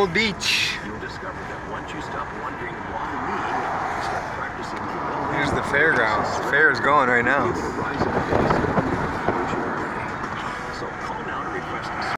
old beach. You'll discover that once you stop wondering why me, you start practicing humility. Here's the fairgrounds. The fair is going right now. You'll rise above